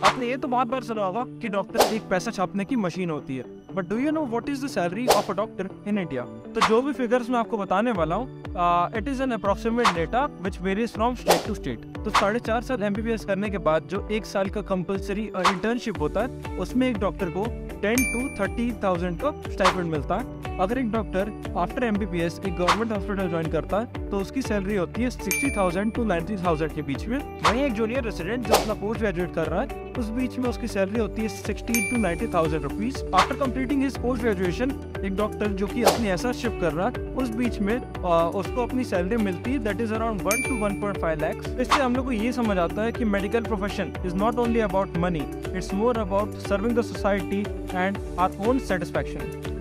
आपने ये तो बहुत बार सुना होगा कि डॉक्टर एक पैसा छापने की मशीन होती है, but do you know what is the salary of a doctor in India? तो जो भी फिगर्स मैं आपको बताने वाला हूँ, it is an approximate data which varies from state to state. तो 4.5 साल MBBS करने के बाद जो 1 साल का कंपलसरी इंटर्नशिप होता है, उसमें एक डॉक्टर को 10 to 30,000 का स्टाइपेंड मिलता है। अगर एक डॉक्टर आफ्टर MBBS एक गवर्नमेंट हॉस्पिटल ज्वाइन करता है तो उसकी सैलरी होती है 60,000 to 90,000 के बीच में। वहीं एक जूनियर रेसिडेंट जो अपना पोस्ट ग्रेजुएट कर रहा है, उस बीच में उसकी सैलरी होती है 60 to 90,000 rupees. After completing his post graduation, एक डॉक्टर जो कि अपनी एसआरशिप कर रहा है, उस बीच में उसको अपनी सैलरी मिलती है that is around 1 to 1.5 lakh. इससे हम लोग को ये समझ आता है कि medical profession is not only about money, it's more about serving the society and our own satisfaction.